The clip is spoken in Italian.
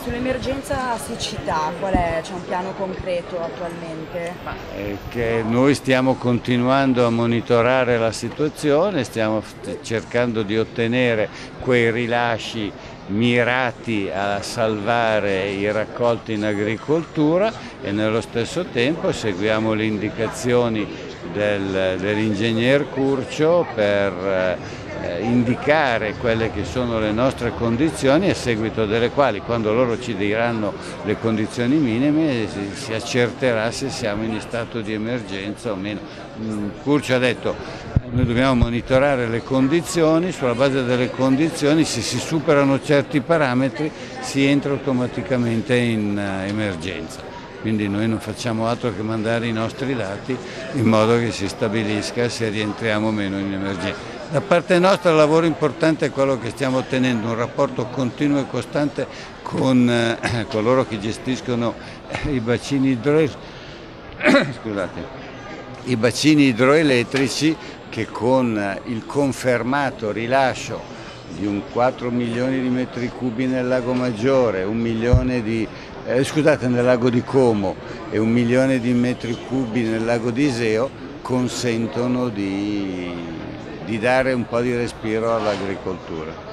sull'emergenza siccità, qual è? C'è un piano concreto attualmente? Che noi stiamo continuando a monitorare la situazione, stiamo cercando di ottenere quei rilasci mirati a salvare i raccolti in agricoltura e nello stesso tempo seguiamo le indicazioni dell'ingegner Curcio per indicare quelle che sono le nostre condizioni, a seguito delle quali, quando loro ci diranno le condizioni minime, si accerterà se siamo in stato di emergenza o meno. Curcio ha detto: noi dobbiamo monitorare le condizioni, sulla base delle condizioni, se si superano certi parametri si entra automaticamente in emergenza. Quindi noi non facciamo altro che mandare i nostri dati in modo che si stabilisca se rientriamo o meno in emergenza. Da parte nostra il lavoro importante è quello che stiamo ottenendo, un rapporto continuo e costante con coloro che gestiscono i bacini i bacini idroelettrici, che con il confermato rilascio di un 4 milioni di metri cubi nel lago Maggiore, nel lago di Como e 1 milione di metri cubi nel lago di Iseo, consentono di dare un po' di respiro all'agricoltura.